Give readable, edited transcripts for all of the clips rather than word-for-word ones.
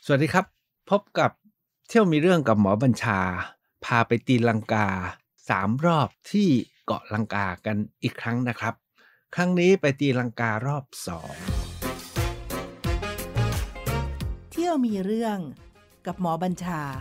สวัสดีครับพบกับเที่ยวมีเรื่องกับหมอบัญชาพาไปตีลังกา3 รอบที่เกาะลังกากันอีกครั้งนะครับครั้งนี้ไปตีลังการอบ2 เที่ยวมีเรื่องกับหมอบัญชา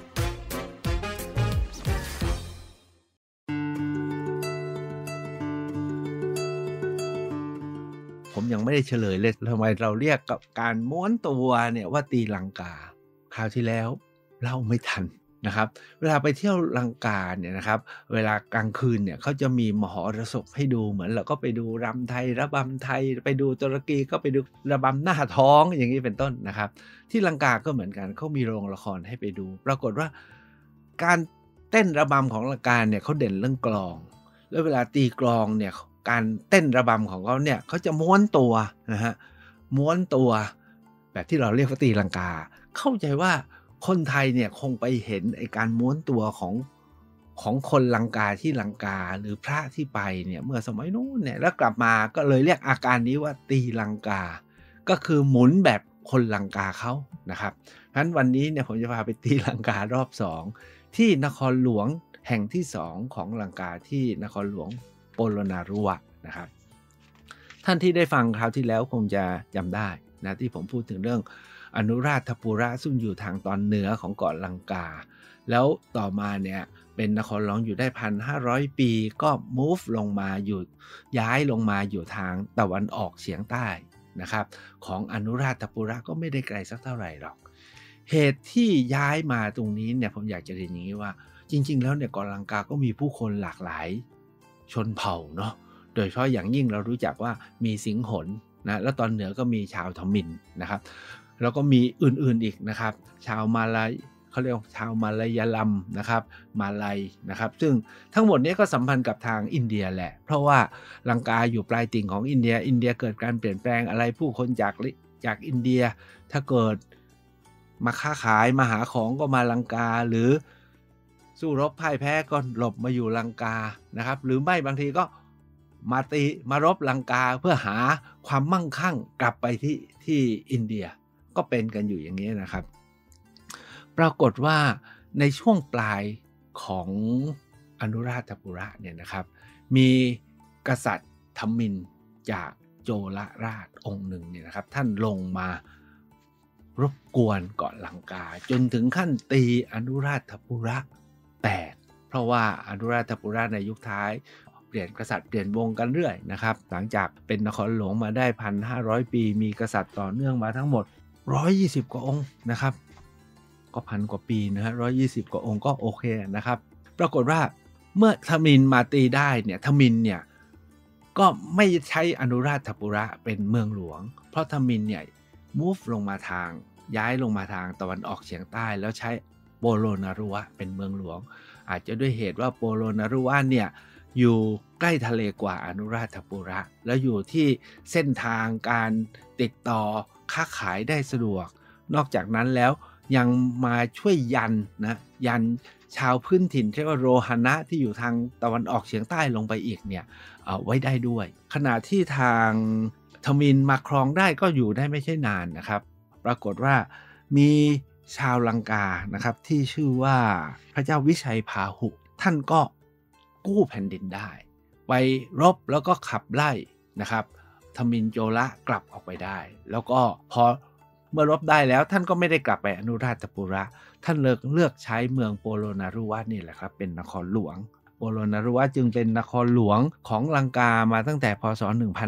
ผมยังไม่ได้เฉลยเลยทำไมเราเรียกกับการม้วนตัวเนี่ยว่าตีลังกาคราวที่แล้วเล่าไม่ทันนะครับเวลาไปเที่ยวลังกาเนี่ยนะครับเวลากลางคืนเนี่ยเขาจะมีมหรสพให้ดูเหมือนเราก็ไปดูรำไทยระบำไทยไปดูตุรกีก็ไปดูระบำหน้าท้องอย่างนี้เป็นต้นนะครับที่ลังกาก็เหมือนกันเขามีโรงละครให้ไปดูปรากฏว่าการเต้นระบำของลังกาเนี่ยเขาเด่นเรื่องกลองแล้วเวลาตีกลองเนี่ยการเต้นระบำของเขาเนี่ยเขาจะม้วนตัวนะฮะม้วนตัวแบบที่เราเรียกว่าตีลังกาเข้าใจว่าคนไทยเนี่ยคงไปเห็นไอ้การม้วนตัวของคนลังกาที่ลังกาหรือพระที่ไปเนี่ยเมื่อสมัยนู้นเนี่ยแล้วกลับมาก็เลยเรียกอาการนี้ว่าตีลังกาก็คือหมุนแบบคนลังกาเขานะครับเพราะฉะนั้นวันนี้เนี่ยผมจะพาไปตีลังการอบ2ที่นครหลวงแห่งที่2ของลังกาที่นครหลวงโปโลนารุวะนะครับท่านที่ได้ฟังคราวที่แล้วคงจะจำได้นะที่ผมพูดถึงเรื่องอนุราชปุระซึ่งอยู่ทางตอนเหนือของเกาะลังกาแล้วต่อมาเนี่ยเป็นนครหลวงอยู่ได้ 1,500 ปีก็ move ลงมาอยู่ย้ายลงมาอยู่ทางตะวันออกเฉียงใต้นะครับของอนุราชปุระก็ไม่ได้ไกลสักเท่าไหร่หรอกเหตุที่ย้ายมาตรงนี้เนี่ยผมอยากจะเรียนอย่างนี้ว่าจริงๆแล้วเนี่ยเกาะลังกาก็มีผู้คนหลากหลายชนเผ่าเนาะโดยเฉพาะอย่างยิ่งเรารู้จักว่ามีสิงหนนะแล้วตอนเหนือก็มีชาวทมิฬนะครับแล้วก็มีอื่นๆอีกนะครับชาวมาลายเขาเรียกชาวมาลายาลัมนะครับมาลายนะครับซึ่งทั้งหมดนี้ก็สัมพันธ์กับทางอินเดียแหละเพราะว่าลังกาอยู่ปลายติ่งของอินเดียเกิดการเปลี่ยนแปลงอะไรผู้คนจากอินเดียถ้าเกิดมาค้าขายมาหาของก็มาลังกาหรือสู้รบพ่ายแพ้ก็หลบมาอยู่ลังกานะครับหรือไม่บางทีก็มารบลังกาเพื่อหาความมั่งคั่งกลับไปที่อินเดียก็เป็นกันอยู่อย่างนี้นะครับปรากฏว่าในช่วงปลายของอนุราชปุระเนี่ยนะครับมีกษัตริย์ทมิฬจากโจรราชองค์หนึ่งเนี่ยนะครับท่านลงมารบกวนเกาะลังกาจนถึงขั้นตีอนุราชปุระแตกเพราะว่าอนุราชปุระในยุคท้ายเปลี่ยนกษัตริย์เปลี่ยนวงกันเรื่อยนะครับหลังจากเป็นนครหลวงมาได้ 1,500 ปีมีกษัตริย์ต่อเนื่องมาทั้งหมด120 กว่าองค์นะครับก็พันกว่าปีนะฮะ120 กว่าองค์ก็โอเคนะครับปรากฏว่าเมื่อทมิฬมาตีได้เนี่ยทมิฬเนี่ยก็ไม่ใช้อนุราชปุระเป็นเมืองหลวงเพราะทมิฬเนี่ย move ลงมาทางย้ายลงมาทางตะวันออกเฉียงใต้แล้วใช้โปโลนารุวะเป็นเมืองหลวงอาจจะด้วยเหตุว่าโปโลนารุวะเนี่ยอยู่ใกล้ทะเลกว่าอนุราชปุระแล้วอยู่ที่เส้นทางการติดต่อค้าขายได้สะดวกนอกจากนั้นแล้วยังมาช่วยยันชาวพื้นถิ่นเรียกว่าโรฮานะที่อยู่ทางตะวันออกเฉียงใต้ลงไปอีกเนี่ยไว้ได้ด้วยขณะที่ทางทมิฬมาครองได้ก็อยู่ได้ไม่ใช่นานนะครับปรากฏว่ามีชาวลังกานะครับที่ชื่อว่าพระเจ้าวิชัยพาหุท่านก็กู้แผ่นดินได้ไปรบแล้วก็ขับไล่นะครับทมิฬโจรกลับออกไปได้แล้วก็พอเมื่อรบได้แล้วท่านก็ไม่ได้กลับไปอนุราชปุระท่านเลือกใช้เมืองโปโลนารุวะนี่แหละครับเป็นนครหลวงโปโลนารุวะจึงเป็นนครหลวงของลังกามาตั้งแต่พศ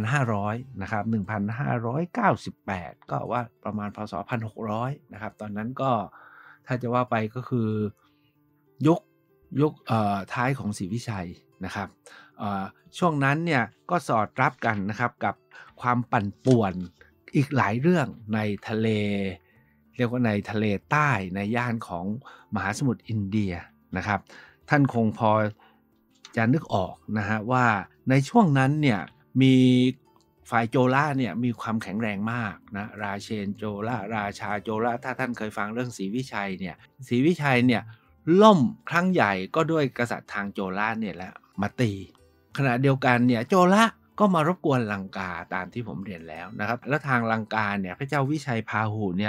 1,500นะครับ1,598ก็ว่าประมาณพศ1,600นะครับตอนนั้นก็ถ้าจะว่าไปก็คือยุคท้ายของศรีวิชัยนะครับช่วงนั้นเนี่ยก็สอดรับกันนะครับกับความปั่นป่วนอีกหลายเรื่องในทะเลเรียกว่าในทะเลใต้ในย่านของมหาสมุทรอินเดียนะครับท่านคงพอจะนึกออกนะฮะว่าในช่วงนั้นเนี่ยมีฝ่ายโจรเนี่ยมีความแข็งแรงมากนะราเชนโจรราชาโจรถ้าท่านเคยฟังเรื่องศรีวิชัยเนี่ยล่มครั้งใหญ่ก็ด้วยกษัตริย์ทางโจรเนี่ยแหละมาตีขณะเดียวกันเนี่ยโจรก็มารบกวนลังกาตามที่ผมเรียนแล้วนะครับแล้วทางลังกาเนี่ยพระเจ้าวิชัยพาหุเนี่ย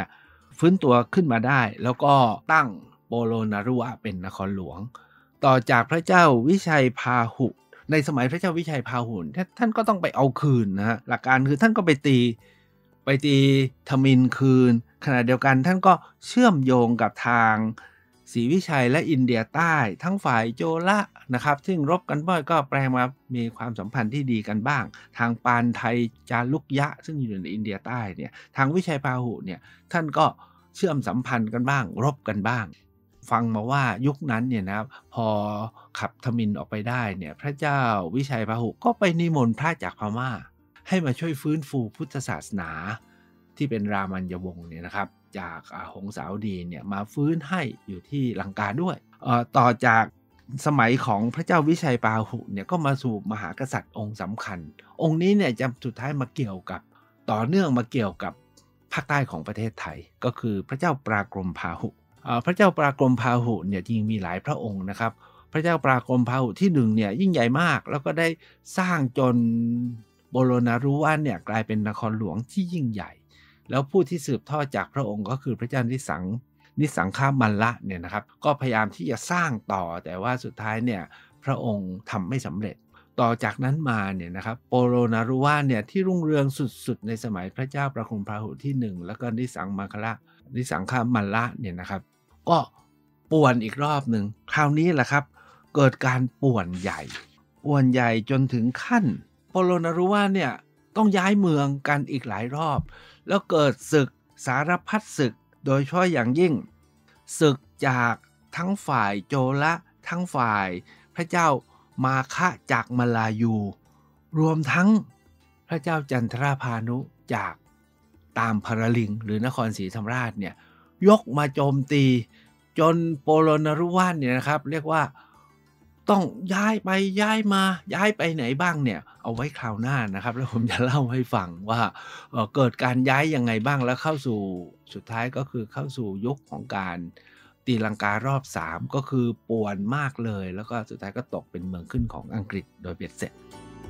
ฟื้นตัวขึ้นมาได้แล้วก็ตั้งโปโลนารุวะเป็นนครหลวงต่อจากพระเจ้าวิชัยพาหุในสมัยพระเจ้าวิชัยพาหุท่านก็ต้องไปเอาคืนนะฮะหลักการคือท่านก็ไปตีทมิฬคืนขณะเดียวกันท่านก็เชื่อมโยงกับทางศรีวิชัยและอินเดียใต้ทั้งฝ่ายโจละนะครับซึ่งรบกันบ่อยก็แปลมามีความสัมพันธ์ที่ดีกันบ้างทางปานไทยจารุกยะซึ่งอยู่ในอินเดียใต้เนี่ยทางวิชัยพาหุเนี่ยท่านก็เชื่อมสัมพันธ์กันบ้างรบกันบ้างฟังมาว่ายุคนั้นเนี่ยนะครับพอขับทมิฬออกไปได้เนี่ยพระเจ้าวิชัยพาหุก็ไปนิมนต์พระจากพม่าให้มาช่วยฟื้นฟูพุทธศาสนาที่เป็นรามัญญวงศ์เนี่ยนะครับจากหงสาวดีเนี่ยมาฟื้นให้อยู่ที่ลังกาด้วยต่อจากสมัยของพระเจ้าวิชัยพาหุเนี่ยก็มาสู่มหากษัตริย์องค์สำคัญองค์นี้เนี่ยจะสุดท้ายมาเกี่ยวกับต่อเนื่องมาเกี่ยวกับภาคใต้ของประเทศไทยก็คือพระเจ้าปรากรมพาหุพระเจ้าปรากรมพาหุเนี่ยจริงมีหลายพระองค์นะครับพระเจ้าปรากรมพาหุที่1เนี่ยยิ่งใหญ่มากแล้วก็ได้สร้างจนโบโลนารุวะเนี่ยกลายเป็นนครหลวงที่ยิ่งใหญ่แล้วผู้ที่สืบทอดจากพระองค์ก็คือพระเจ้านิสังฆมัลละเนี่ยนะครับก็พยายามที่จะสร้างต่อแต่ว่าสุดท้ายเนี่ยพระองค์ทำไม่สำเร็จต่อจากนั้นมาเนี่ยนะครับโปโลนารุวะเนี่ยที่รุ่งเรืองสุดๆในสมัยพระเจ้าปรากรมพาหุที่1แล้วก็นิสังฆมัลละเนี่ยนะครับก็ป่วนอีกรอบหนึ่งคราวนี้แหละครับเกิดการป่วนใหญ่จนถึงขั้นโปโลนารุวะเนี่ยต้องย้ายเมืองกันอีกหลายรอบแล้วเกิดศึกสารพัดศึกโดยเฉพาะอย่างยิ่งศึกจากทั้งฝ่ายโจละทั้งฝ่ายพระเจ้ามาคะจากมาลายูรวมทั้งพระเจ้าจันทราพานุจากตามพระลิงหรือนครศรีธรรมราชเนี่ยยกมาโจมตีจนโปโลนารุวะเนี่ยนะครับเรียกว่าต้องย้ายไปย้ายมาย้ายไปไหนบ้างเนี่ยเอาไว้คราวหน้านะครับแล้วผมจะเล่าให้ฟังว่าเกิดการย้ายยังไงบ้างแล้วเข้าสู่สุดท้ายก็คือเข้าสู่ยุคของการตีลังการอบ3ก็คือป่วนมากเลยแล้วก็สุดท้ายก็ตกเป็นเมืองขึ้นของอังกฤษโดยเบ็ดเสร็จ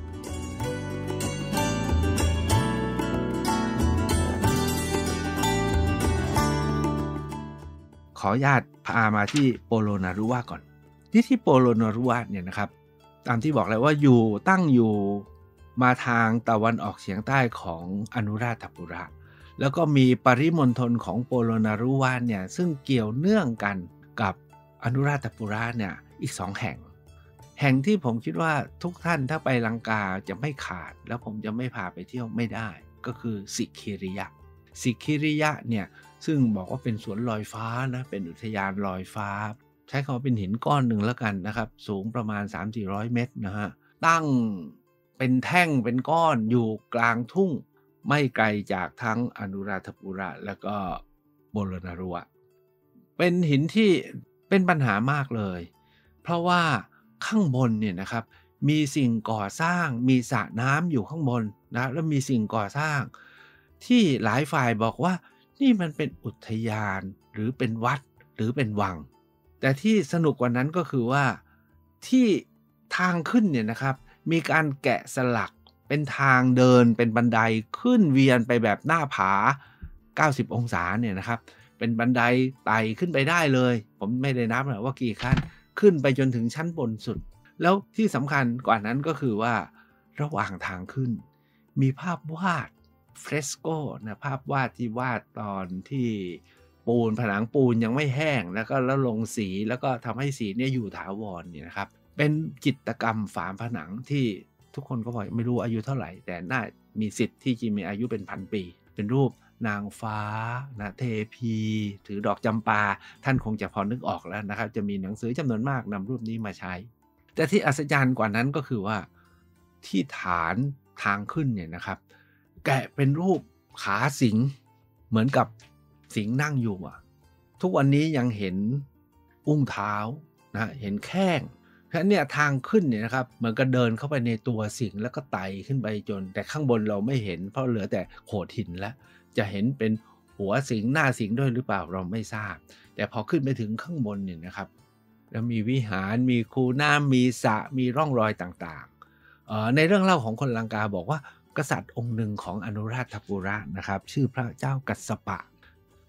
ขออนุญาตพามาที่โปโลนารุวะก่อนที่โปโลนารุวะเนี่ยนะครับตามที่บอกแล้วว่าตั้งอยู่มาทางตะวันออกเฉียงใต้ของอนุราธปุระแล้วก็มีปริมณฑลของโปโลนารุวะเนี่ยซึ่งเกี่ยวเนื่องกันกับอนุราธปุระเนี่ยอีก2แห่งที่ผมคิดว่าทุกท่านถ้าไปลังกาจะไม่ขาดแล้วผมจะไม่พาไปเที่ยวไม่ได้ก็คือสิคิริยะเนี่ยซึ่งบอกว่าเป็นสวนลอยฟ้านะเป็นอุทยานลอยฟ้าใช้คำว่าเป็นหินก้อนหนึ่งแล้วกันนะครับสูงประมาณ 3-400 เมตรนะฮะตั้งเป็นแท่งเป็นก้อนอยู่กลางทุ่งไม่ไกลจากทั้งอนุราธปุระแล้วก็โบโลนารุวะเป็นหินที่เป็นปัญหามากเลยเพราะว่าข้างบนเนี่ยนะครับมีสิ่งก่อสร้างมีสระน้ำอยู่ข้างบนนะแล้วมีสิ่งก่อสร้างที่หลายฝ่ายบอกว่านี่มันเป็นอุทยานหรือเป็นวัดหรือเป็นวังแต่ที่สนุกกว่านั้นก็คือว่าที่ทางขึ้นเนี่ยนะครับมีการแกะสลักเป็นทางเดินเป็นบันไดขึ้นเวียนไปแบบหน้าผา90องศาเนี่ยนะครับเป็นบันไดไต่ขึ้นไปได้เลยผมไม่ได้นับนะว่ากี่ขั้นขึ้นไปจนถึงชั้นบนสุดแล้วที่สำคัญกว่านั้นก็คือว่าระหว่างทางขึ้นมีภาพวาดเฟรสโกนะภาพวาดที่วาดตอนที่ผนังปูนยังไม่แห้งแล้วลงสีแล้วก็ทำให้สีเนี่ยอยู่ถาวรเนี่ยนะครับเป็นจิตรกรรมฝาผนังที่ทุกคนก็บอกไม่รู้อายุเท่าไหร่แต่น่ามีสิทธิ์ที่จะมีอายุเป็นพันปีเป็นรูปนางฟ้านะเทพีถือดอกจำปาท่านคงจะพอนึกออกแล้วนะครับจะมีหนังสือจำนวนมากนำรูปนี้มาใช้แต่ที่อัศจรรย์กว่านั้นก็คือว่าที่ฐานทางขึ้นเนี่ยนะครับแกะเป็นรูปขาสิงเหมือนกับสิงนั่งอยู่ทุกวันนี้ยังเห็นอุ้งเท้านะเห็นแข้งเพราะฉะนั้นเนี่ยทางขึ้นเนี่ยนะครับเหมือนกับเดินเข้าไปในตัวสิงแล้วก็ไต่ขึ้นไปจนแต่ข้างบนเราไม่เห็นเพราะเหลือแต่โขดหินแล้วจะเห็นเป็นหัวสิงหน้าสิงด้วยหรือเปล่าเราไม่ทราบแต่พอขึ้นไปถึงข้างบนเนี่ยนะครับแล้วมีวิหารมีคูน้ำมีสระมีร่องรอยต่างๆในเรื่องเล่าของคนลังกาบอกว่ากษัตริย์องค์หนึ่งของอนุราธปุระนะครับชื่อพระเจ้ากัสสปะ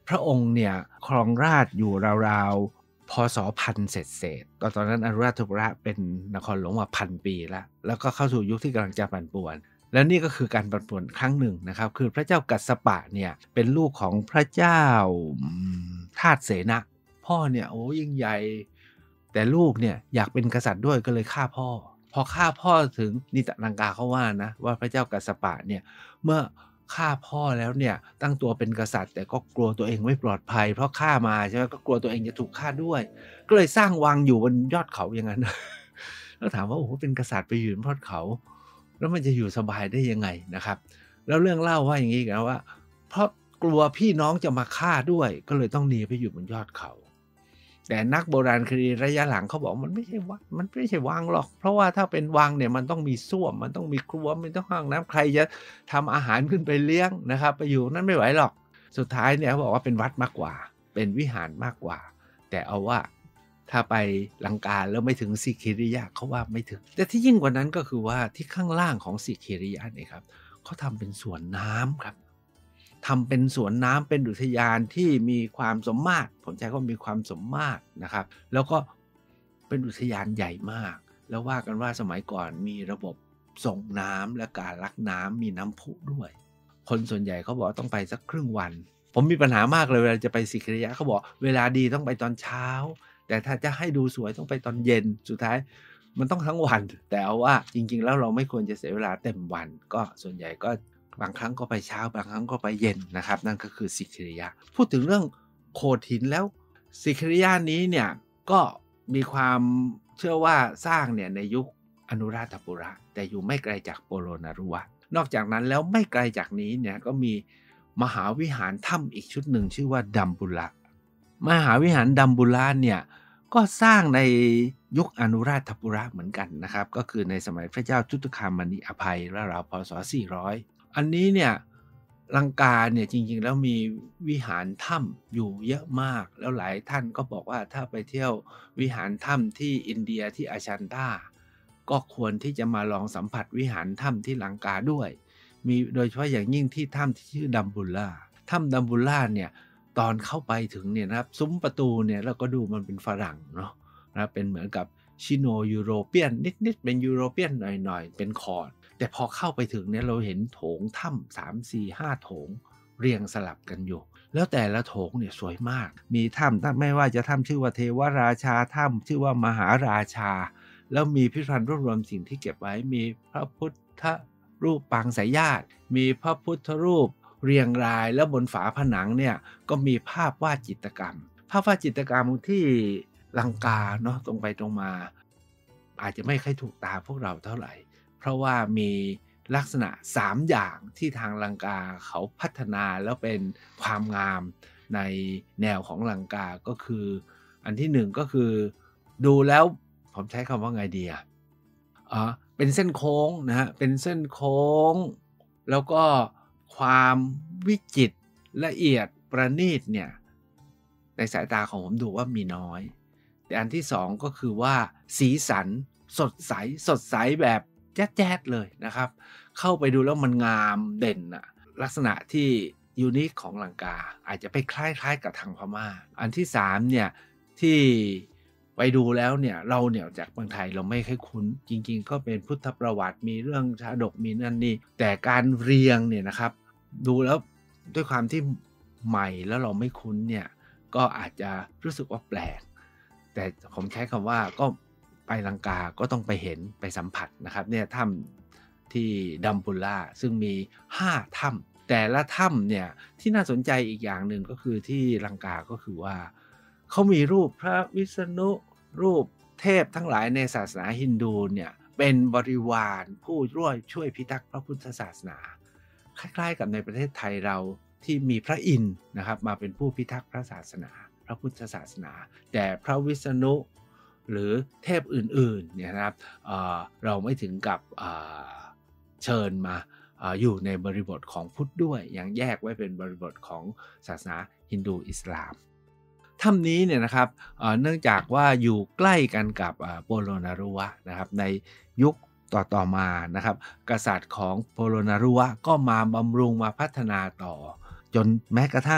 พระองค์เนี่ยครองราชย์อยู่ราวๆพศพันเศษๆตอนนั้นอนุราชปุระเป็นนครหลวงมาพันปีแล้วก็เข้าสู่ยุคที่กำลังจะปั่นป่วนแล้วนี่ก็คือการปั่นป่วนครั้งหนึ่งนะครับคือพระเจ้ากัสสปะเนี่ยเป็นลูกของพระเจ้าทาสเสนะพ่อเนี่ยโอ้ยิ่งใหญ่แต่ลูกเนี่ยอยากเป็นกษัตริย์ด้วยก็เลยฆ่าพ่อพอฆ่าพ่อถึงนิตลังกาเขาว่านะว่าพระเจ้ากัสสปะเนี่ยเมื่อฆ่าพ่อแล้วเนี่ยตั้งตัวเป็นกษัตริย์แต่ก็กลัวตัวเองไม่ปลอดภัยเพราะฆ่ามาใช่ไหมก็กลัวตัวเองจะถูกฆ่าด้วยก็เลยสร้างวังอยู่บนยอดเขาอย่างนั้น แล้วถามว่าโอ้โหเป็นกษัตริย์ไปอยู่บนยอดเขาแล้วมันจะอยู่สบายได้ยังไงนะครับแล้วเรื่องเล่าว่าอย่างนี้กันว่าเพราะกลัวพี่น้องจะมาฆ่าด้วยก็เลยต้องหนีไปอยู่บนยอดเขาแต่นักโบราณคดีระยะหลังเขาบอกมันไม่ใช่วังมันไม่ใช่วังหรอกเพราะว่าถ้าเป็นวังเนี่ยมันต้องมีส้วมมันต้องมีครัวมันต้องห้องน้ำใครจะทำอาหารขึ้นไปเลี้ยงนะครับไปอยู่นั้นไม่ไหวหรอกสุดท้ายเนี่ยเขาบอกว่าเป็นวัดมากกว่าเป็นวิหารมากกว่าแต่เอาว่าถ้าไปลังกาแล้วไม่ถึงสิคิริยะเขาว่าไม่ถึงแต่ที่ยิ่งกว่านั้นก็คือว่าที่ข้างล่างของสิคิริยะเนี่ยครับเขาทำเป็นสวนน้ำครับทำเป็นสวนน้ำเป็นอุทยานที่มีความสมมาตรผมใช้คำว่ามีความสมมาตรนะครับแล้วก็เป็นอุทยานใหญ่มากแล้วว่ากันว่าสมัยก่อนมีระบบส่งน้ำและการลักน้ำมีน้ำพุด้วยคนส่วนใหญ่เขาบอกต้องไปสักครึ่งวันผมมีปัญหามากเลยเวลาจะไปสิคิริยะเขาบอกเวลาดีต้องไปตอนเช้าแต่ถ้าจะให้ดูสวยต้องไปตอนเย็นสุดท้ายมันต้องทั้งวันแต่เอาว่าจริงๆแล้วเราไม่ควรจะเสียเวลาเต็มวันก็ส่วนใหญ่ก็บางครั้งก็ไปเช้าบางครั้งก็ไปเย็นนะครับนั่นก็คือสิคิริยะพูดถึงเรื่องโขดหินแล้วสิคิริยะนี้เนี่ยก็มีความเชื่อว่าสร้างเนี่ยในยุคอนุราชปุระแต่อยู่ไม่ไกลจากโปโลนารุวะนอกจากนั้นแล้วไม่ไกลจากนี้เนี่ยก็มีมหาวิหารถ้ำอีกชุดหนึ่งชื่อว่าดัมบุระมหาวิหารดัมบุระเนี่ยก็สร้างในยุคอนุราชปุระเหมือนกันนะครับก็คือในสมัยพระเจ้าทุตคามณีอภัยราวๆพศ400อันนี้เนี่ยลังกาเนี่ยจริงๆแล้วมีวิหารถ้ำอยู่เยอะมากแล้วหลายท่านก็บอกว่าถ้าไปเที่ยววิหารถ้ำที่อินเดียที่อาชันตาก็ควรที่จะมาลองสัมผัสวิหารถ้ำที่ลังกาด้วยมีโดยเฉพาะอย่างยิ่งที่ถ้ำที่ชื่อดัมบุล่าถ้ำดัมบุล่าเนี่ยตอนเข้าไปถึงเนี่ยนะครับซุ้มประตูเนี่ยเราก็ดูมันเป็นฝรั่งเนาะนะเป็นเหมือนกับชิโนยูโรเปียนนิดๆเป็นยูโรเปียนหน่อยๆเป็นคอร์ดแต่พอเข้าไปถึงเนี่ยเราเห็นโถงถ้ำ3 4 5โถงเรียงสลับกันอยู่แล้วแต่ละโถงเนี่ยสวยมากมีถ้ำไม่ว่าจะถ้ำชื่อว่าเทวราชาถ้ำชื่อว่ามหาราชาแล้วมีพิพิธภัณฑ์รวบรวมสิ่งที่เก็บไว้มีพระพุทธรูปปางสายญาติมีพระพุทธรูปเรียงรายแล้วบนฝาผนังเนี่ยก็มีภาพวาดจิตรกรรมภาพวาดจิตรกรรมที่ลังกาเนาะตรงไปตรงมาอาจจะไม่ค่อยถูกตาพวกเราเท่าไหร่เพราะว่ามีลักษณะ3อย่างที่ทางลังกาเขาพัฒนาแล้วเป็นความงามในแนวของลังกาก็คืออันที่1ก็คือดูแล้วผมใช้คำว่าไงดีเป็นเส้นโค้งนะฮะเป็นเส้นโค้งแล้วก็ความวิจิตรละเอียดประณีตเนี่ยในสายตาของผมดูว่ามีน้อยแต่อันที่2ก็คือว่าสีสันสดใสแบบแจ๊ดๆเลยนะครับเข้าไปดูแล้วมันงามเด่นอะลักษณะที่ยูนิคของลังกาอาจจะไปคล้ายๆกับทางพม่าอันที่3เนี่ยที่ไปดูแล้วเนี่ยเราเนี่ยจากเมืองไทยเราไม่ค่อยคุ้นจริงๆก็เป็นพุทธประวัติมีเรื่องชาดกมีนั่นนี่แต่การเรียงเนี่ยนะครับดูแล้วด้วยความที่ใหม่แล้วเราไม่คุ้นเนี่ยก็อาจจะรู้สึกว่าแปลกแต่ผมใช้คำว่าก็ไปลังกาก็ต้องไปเห็นไปสัมผัสนะครับเนี่ยถ้ำที่ดัมบุล่าซึ่งมี5ถ้ำแต่ละถ้ำเนี่ยที่น่าสนใจอีกอย่างหนึ่งก็คือที่ลังกาก็คือว่าเขามีรูปพระวิษณุรูปเทพทั้งหลายในศาสนาฮินดูเนี่ยเป็นบริวารผู้ช่วยพิทักษ์พระพุทธศาสนาคล้ายๆกับในประเทศไทยเราที่มีพระอินทร์นะครับมาเป็นผู้พิทักษ์พระศาสนาพระพุทธศาสนาแต่พระวิษณุหรือเทพอื่นๆเนี่ยนะครับเราไม่ถึงกับเชิญมาอยู่ในบริบทของพุทธด้วยยังแยกไว้เป็นบริบทของศาสนาฮินดูอิสลามถ้ำนี้เนี่ยนะครับเนื่องจากว่าอยู่ใกล้กันกับโปโลนารุวะนะครับในยุคต่อมานะครับกษัตริย์ของโปโลนารุวะก็มาบำรุงมาพัฒนาต่อจนแม้กระทั่ง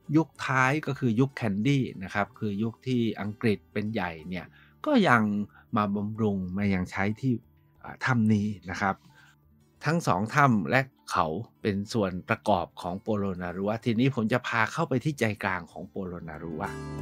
ยุคท้ายก็คือยุคแคนดี้นะครับคือยุคที่อังกฤษเป็นใหญ่เนี่ยก็ยังมาบำรุงมายังใช้ที่ถ้ำนี้นะครับทั้งสองถ้ำและเขาเป็นส่วนประกอบของโปโลนารัวทีนี้ผมจะพาเข้าไปที่ใจกลางของโปโลนารัว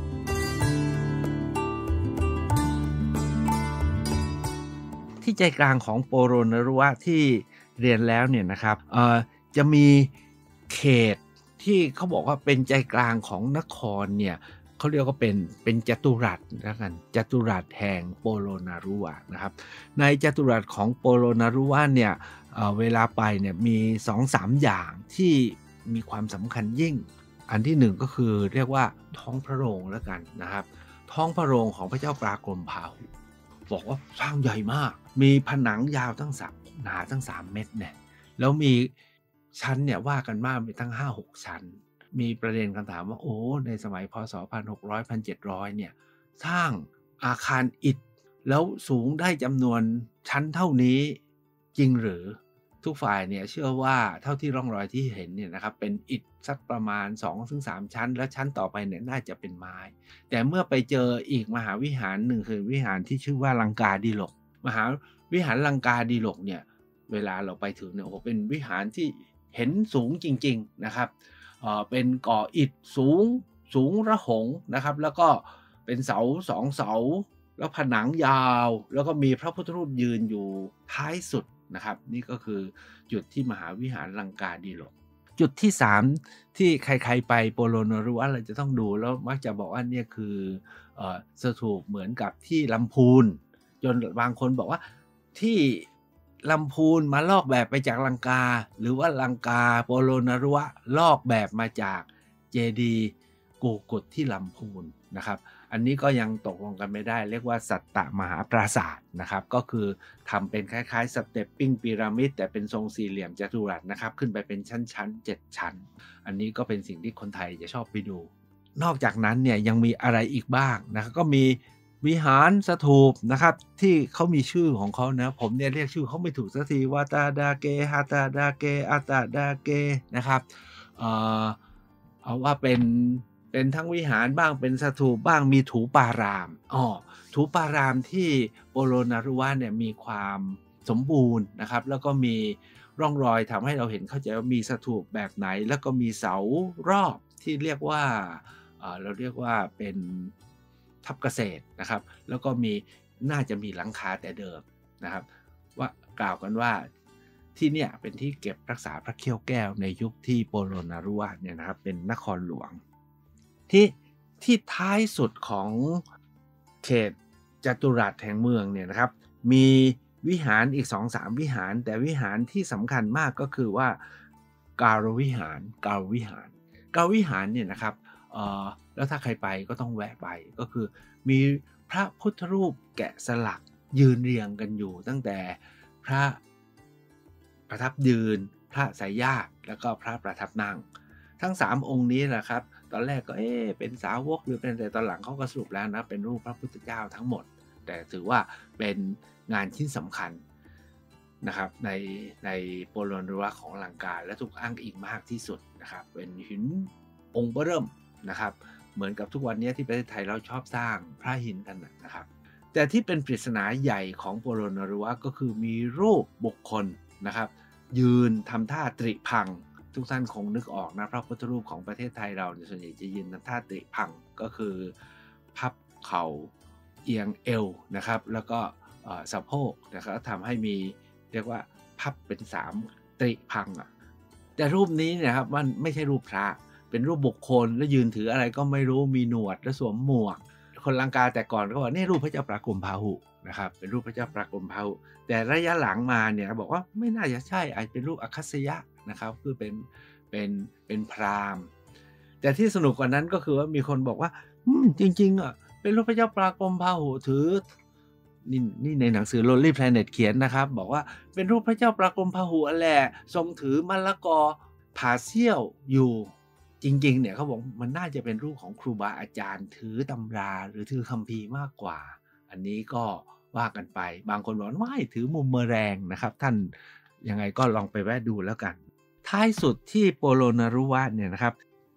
ที่ใจกลางของโปโลนารัวที่เรียนแล้วเนี่ยนะครับจะมีเขตที่เขาบอกว่าเป็นใจกลางของนครเนี่ยเขาเรียกว่าเป็นจัตุรัสแล้วกันจัตุรัสแห่งโปโลนารัวนะครับในจัตุรัสของโปโลนารัวเนี่ยเวลาไปเนี่ยมี 2-3 อย่างที่มีความสำคัญยิ่งอันที่หนึ่งก็คือเรียกว่าท้องพระโรงแล้วกันนะครับท้องพระโรงของพระเจ้าปรากรมพาหุบอกว่าสร้างใหญ่มากมีผนังยาวตั้งหนาตั้ง3 เมตรเนี่ยแล้วมีชั้นเนี่ยว่ากันมากมีตั้ง 5-6 ชั้นมีประเด็นคำถามว่าโอ้ในสมัยพศ1600-1700เนี่ยสร้างอาคารอิฐแล้วสูงได้จำนวนชั้นเท่านี้จริงหรือทุกฝ่ายเนี่ยเชื่อว่าเท่าที่ร่องรอยที่เห็นเนี่ยนะครับเป็นอิฐสักประมาณ 2-3 ชั้นแล้วชั้นต่อไปเนี่ยน่าจะเป็นไม้แต่เมื่อไปเจออีกมหาวิหารหนึ่งคือวิหารที่ชื่อว่าลังกาดีลกมหาวิหารลังกาดีลกเนี่ยเวลาเราไปถึงเนี่ยโอ้โหเป็นวิหารที่เห็นสูงจริงๆนะครับเป็นก่ออิฐสูงระหงนะครับแล้วก็เป็นเสา2 เสาแล้วผนังยาวแล้วก็มีพระพุทธรูปยืนอยู่ท้ายสุดนะครับนี่ก็คือจุดที่มหาวิหารลังกาดีลกจุดที่3ที่ใครๆไปโปโลนารัวเราจะต้องดูแล้วมักจะบอกว่าเนี่ยคือสถูปเหมือนกับที่ลำพูนจนบางคนบอกว่าที่ลำพูนมาลอกแบบไปจากลังกาหรือว่าลังกาโปโลนารัวลอกแบบมาจากเจดีย์กูกุฏที่ลำพูนนะครับอันนี้ก็ยังตกลงกันไม่ได้เรียกว่าสัตตมหาปราสาทนะครับก็คือทำเป็นคล้ายๆสเต็ปปิ้งพีระมิดแต่เป็นทรงสี่เหลี่ยมจัตุรัสนะครับขึ้นไปเป็นชั้นๆ7 ชั้นอันนี้ก็เป็นสิ่งที่คนไทยจะชอบไปดูนอกจากนั้นเนี่ยยังมีอะไรอีกบ้างนะครับก็มีวิหารสถูปนะครับที่เขามีชื่อของเขานะผมเนี่ยเรียกชื่อเขาไม่ถูกสักทีวาตาดาเกฮาตาดาเกอาตาดาเกนะครับเอาว่าเป็นทั้งวิหารบ้างเป็นสถูปบ้างมีถูปารามถูปารามที่โปโลนารัวเนี่ยมีความสมบูรณ์นะครับแล้วก็มีร่องรอยทำให้เราเห็นเข้าใจว่ามีสถูปแบบไหนแล้วก็มีเสารอบที่เรียกว่าเราเรียกว่าเป็นทับเกษตรนะครับแล้วก็น่าจะมีหลังคาแต่เดิมนะครับว่ากล่าวกันว่าที่เนี่ยเป็นที่เก็บรักษาพระเขี้ยวแก้วในยุคที่โปโลนารัวเนี่ยนะครับเป็นนครหลวงที่ท้ายสุดของเขตจัตุรัสแห่งเมืองเนี่ยนะครับมีวิหารอีก 2-3 วิหารแต่วิหารที่สำคัญมากก็คือว่าการวิหารเนี่ยนะครับแล้วถ้าใครไปก็ต้องแวะไปก็คือมีพระพุทธรูปแกะสลักยืนเรียงกันอยู่ตั้งแต่พระประทับยืนพระสายญาติแล้วก็พระประทับนั่งทั้ง3องค์นี้แหละครับตอนแรกก็เป็นสาวกหรือเป็นแต่ตอนหลังเขาก็สรุปแล้วนะเป็นรูปพระพุทธเจ้าทั้งหมดแต่ถือว่าเป็นงานชิ้นสำคัญนะครับในโปโลนารัวของลังกาและถูกอ้างอิงมากที่สุดนะครับเป็นหินองค์เบิ่มนะครับเหมือนกับทุกวันนี้ที่ประเทศไทยเราชอบสร้างพระหินกันนะครับแต่ที่เป็นปริศนาใหญ่ของโปโลนารัวก็คือมีรูปบุคคลนะครับยืนทำท่าตริพังทุกท่านคงนึกออกนะพระพุทธรูปของประเทศไทยเราส่วนใหญ่จะยืนทำท่าตริพังก็คือพับเข่าเอียงเอวนะครับแล้วก็สะโพกนะครับทำให้มีเรียกว่าพับเป็น3ตริพังแต่รูปนี้นะครับมันไม่ใช่รูปพระเป็นรูปบุคคลแล้วยืนถืออะไรก็ไม่รู้มีหนวดและสวมหมวกคนลังกาแต่ก่อนก็บอกนี่รูปพระเจ้าปรากรมพาหุนะครับเป็นรูปพระเจ้าปรากรมพาหุแต่ระยะหลังมาเนี่ยบอกว่าไม่น่าจะใช่อาจเป็นรูปอคัสยะนะครับคือเป็นพราหมณ์แต่ที่สนุกกว่านั้นก็คือว่ามีคนบอกว่าจริงๆเป็นรูปพระเจ้าปรากรมพาหุถือนี่ในหนังสือ Lonely Planet เขียนนะครับบอกว่าเป็นรูปพระเจ้าปรากรมพาหุแหละทรงถือมะละกอผ่าเสี้ยวอยู่จริงๆเนี่ยเขาบอกมันน่าจะเป็นรูปของครูบาอาจารย์ถือตำราหรือถือคัมภีร์มากกว่าอันนี้ก็ว่ากันไปบางคนบอกว่าไม่ถือมุมเมอแรงนะครับท่านยังไงก็ลองไปแวะดูแล้วกันท้ายสุดที่โปโลนารัวเนี่ยนะครับ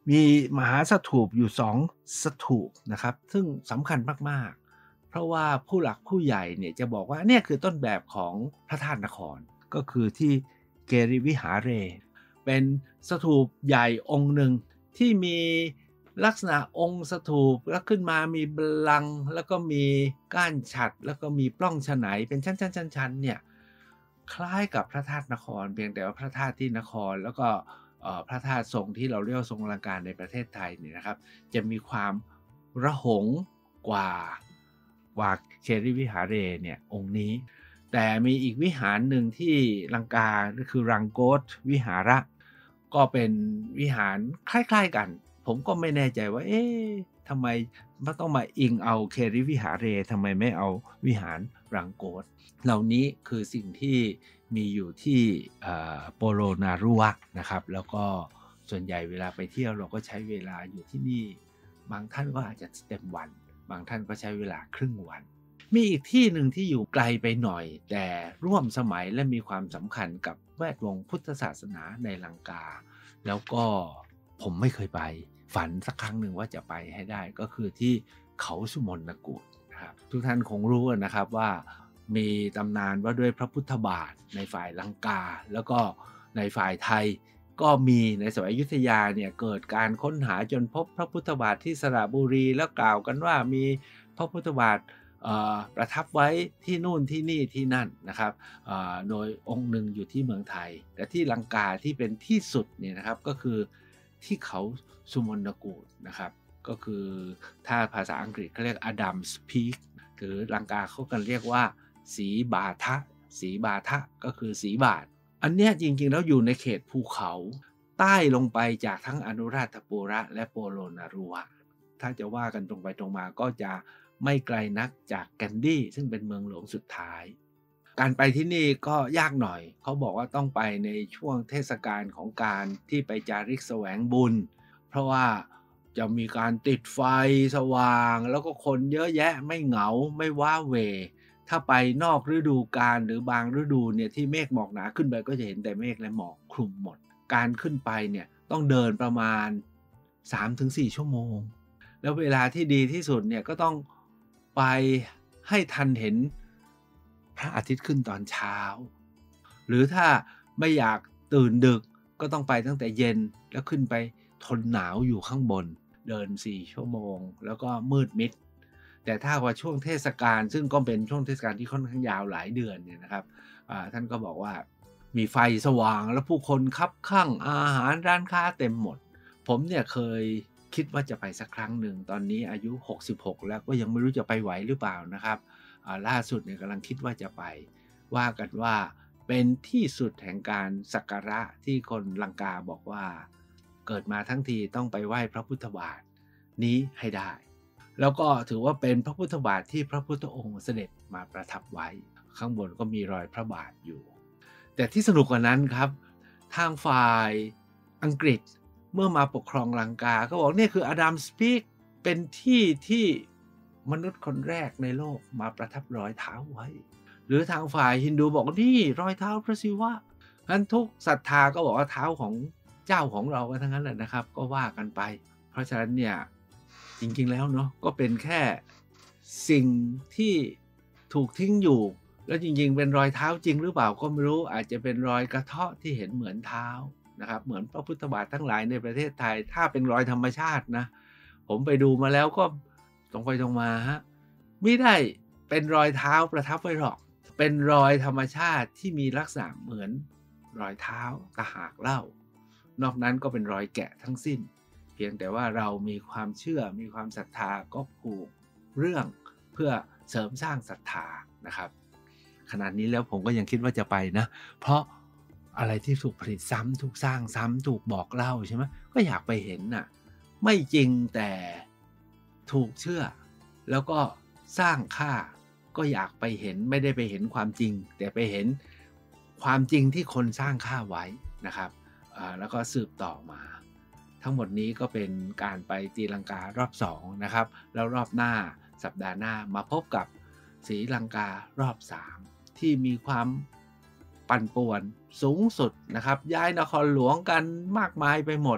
มีมหาสถูปอยู่2สถูปนะครับซึ่งสำคัญมากๆเพราะว่าผู้หลักผู้ใหญ่เนี่ยจะบอกว่าเนี่ยคือต้นแบบของพระธาตุนครก็คือที่เกริวิหาเรเป็นสถูปใหญ่องค์หนึ่งที่มีลักษณะองค์สถูปแล้วขึ้นมามีบัลลังก์แล้วก็มีก้านฉัตรแล้วก็มีปล้องฉไนเป็นชั้นๆๆๆเนี่ยคล้ายกับพระธาตุนครเพียงแต่ว่าพระธาตุที่นครแล้วก็พระธาตุทรงที่เราเรียกว่าทรงอลังการในประเทศไทยเนี่ยนะครับจะมีความระหงกว่าเคริวิหาเรเนี่ยองค์นี้แต่มีอีกวิหารหนึ่งที่ลังกาก็คือรังโกตวิหาระก็เป็นวิหารคล้ายๆกันผมก็ไม่แน่ใจว่าเอ๊ะทำไมมันต้องมาอิงเอาเคริวิหาเรทำไมไม่เอาวิหารรังโกตเหล่านี้คือสิ่งที่มีอยู่ที่โปโลนารุวะนะครับแล้วก็ส่วนใหญ่เวลาไปเที่ยวเราก็ใช้เวลาอยู่ที่นี่บางท่านก็อาจจะเต็มวันบางท่านก็ใช้เวลาครึ่งวันมีอีกที่หนึ่งที่อยู่ไกลไปหน่อยแต่ร่วมสมัยและมีความสำคัญกับแวดวงพุทธศาสนาในลังกาแล้วก็ผมไม่เคยไปฝันสักครั้งหนึ่งว่าจะไปให้ได้ก็คือที่เขาสุมนกูฏนะครับทุกท่านคงรู้นะครับว่ามีตำนานว่าด้วยพระพุทธบาทในฝ่ายลังกาแล้วก็ในฝ่ายไทยก็มีในสมัยอยุธยาเนี่ยเกิดการค้นหาจนพบพระพุทธบาทที่สระบุรีแล้วกล่าวกันว่ามีพระพุทธบาทประทับไว้ที่นู่นที่นี่ที่นั่นนะครับโดยองค์หนึ่งอยู่ที่เมืองไทยแต่ที่ลังกาที่เป็นที่สุดเนี่ยนะครับก็คือที่เขาสุมนกูฏนะครับก็คือถ้าภาษาอังกฤษเขาเรียก Adam's Peak หรือลังกาเขากันเรียกว่าสีบาทะสีบาทะก็คือสีบาทอันเนี้ยจริงๆแล้วอยู่ในเขตภูเขาใต้ลงไปจากทั้งอนุราธปุระและโปโลนารุวะถ้าจะว่ากันตรงไปตรงมาก็จะไม่ไกลนักจากแกนดี้ซึ่งเป็นเมืองหลวงสุดท้ายการไปที่นี่ก็ยากหน่อยเขาบอกว่าต้องไปในช่วงเทศกาลของการที่ไปจาริกแสวงบุญเพราะว่าจะมีการติดไฟสว่างแล้วก็คนเยอะแยะไม่เหงาไม่ว้าเหวถ้าไปนอกฤดูกาลหรือบางฤดูเนี่ยที่เมฆหมอกหนาขึ้นไปก็จะเห็นแต่เมฆและหมอกคลุมหมดการขึ้นไปเนี่ยต้องเดินประมาณ 3-4 ชั่วโมงแล้วเวลาที่ดีที่สุดเนี่ยก็ต้องไปให้ทันเห็นพระอาทิตย์ขึ้นตอนเช้าหรือถ้าไม่อยากตื่นดึกก็ต้องไปตั้งแต่เย็นแล้วขึ้นไปทนหนาวอยู่ข้างบนเดิน4ชั่วโมงแล้วก็มืดมิดแต่ถ้าว่าช่วงเทศกาลซึ่งก็เป็นช่วงเทศกาลที่ค่อนข้างยาวหลายเดือนเนี่ยนะครับท่านก็บอกว่ามีไฟสว่างแล้วผู้คนคับข้างอาหารร้านค้าเต็มหมดผมเนี่ยเคยคิดว่าจะไปสักครั้งหนึ่งตอนนี้อายุ66แล้วก็ยังไม่รู้จะไปไหวหรือเปล่านะครับล่าสุดเนี่ยกำลังคิดว่าจะไปว่ากันว่าเป็นที่สุดแห่งการสักการะที่คนลังกาบอกว่าเกิดมาทั้งทีต้องไปไหว้พระพุทธบาทนี้ให้ได้แล้วก็ถือว่าเป็นพระพุทธบาทที่พระพุทธองค์เสด็จมาประทับไว้ข้างบนก็มีรอยพระบาทอยู่แต่ที่สนุกกว่านั้นครับทางฝ่ายอังกฤษเมื่อมาปกครองลังกาก็บอกนี่คืออดัมสปีกเป็นที่ที่มนุษย์คนแรกในโลกมาประทับรอยเท้าไว้หรือทางฝ่ายฮินดูบอกนี่รอยเท้าพระศิวะงั้นทุกศรัทธาก็บอกว่าเท้าของเจ้าของเรากันทั้งนั้นแหละนะครับก็ว่ากันไปเพราะฉะนั้นเนี่ยจริงๆแล้วเนาะก็เป็นแค่สิ่งที่ถูกทิ้งอยู่แล้วจริงๆเป็นรอยเท้าจริงหรือเปล่าก็ไม่รู้อาจจะเป็นรอยกระเทาะที่เห็นเหมือนเท้านะครับเหมือนพระพุทธบาททั้งหลายในประเทศไทยถ้าเป็นรอยธรรมชาตินะผมไปดูมาแล้วก็ตรงไปตรงมาฮะไม่ได้เป็นรอยเท้าประทับไว้หรอกเป็นรอยธรรมชาติที่มีลักษณะเหมือนรอยเท้าตะหากเหล้านอกนั้นก็เป็นรอยแกะทั้งสิ้นเพียงแต่ว่าเรามีความเชื่อมีความศรัทธาก็ผูกเรื่องเพื่อเสริมสร้างศรัทธานะครับขนาดนี้แล้วผมก็ยังคิดว่าจะไปนะเพราะอะไรที่ถูกผลิตซ้ำถูกสร้างซ้ำถูกบอกเล่าใช่ไหมก็อยากไปเห็นน่ะไม่จริงแต่ถูกเชื่อแล้วก็สร้างค่าก็อยากไปเห็นไม่ได้ไปเห็นความจริงแต่ไปเห็นความจริงที่คนสร้างค่าไว้นะครับแล้วก็สืบต่อมาทั้งหมดนี้ก็เป็นการไปศรีลังการอบ2นะครับแล้วรอบหน้าสัปดาห์หน้ามาพบกับศรีลังการอบ3ที่มีความปั่นป่วนสูงสุดนะครับย้ายนครหลวงกันมากมายไปหมด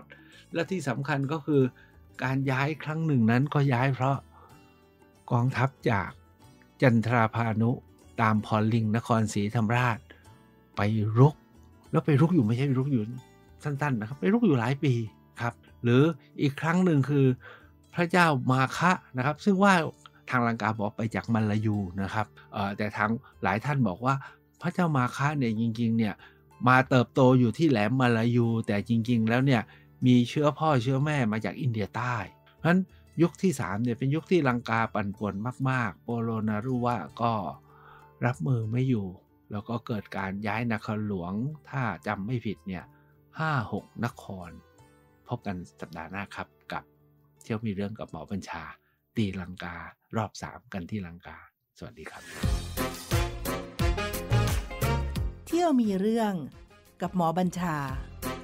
และที่สำคัญก็คือการย้ายครั้งหนึ่งนั้นก็ย้ายเพราะกองทัพจากจันทราพานุตามพรลิงนครศรีธรรมราชไปรุกแล้วไปรุกอยู่ไม่ใช่รุกอยู่สั้นๆนะครับไปรุกอยู่หลายปีครับหรืออีกครั้งหนึ่งคือพระเจ้ามาคะนะครับซึ่งว่าทางลังกาบอกไปจากมัลลายูนะครับแต่ทางหลายท่านบอกว่าพระเจ้ามาคะเนี่ยจริงๆเนี่ยมาเติบโตอยู่ที่แหลมมัลลายูแต่จริงๆแล้วเนี่ยมีเชื้อพ่อเชื้อแม่มาจากอินเดียใต้เพราะฉะนั้นยุคที่3เนี่ยเป็นยุคที่ลังกาปั่นป่วนมากๆโปโลนารุวะก็รับมือไม่อยู่แล้วก็เกิดการย้ายนครหลวงถ้าจำไม่ผิดเนี่ย5-6 นครพบกันสัปดาห์หน้าครับกับเที่ยวมีเรื่องกับหมอบัญชาตีลังการอบ3กันที่ลังกาสวัสดีครับเที่ยวมีเรื่องกับหมอบัญชา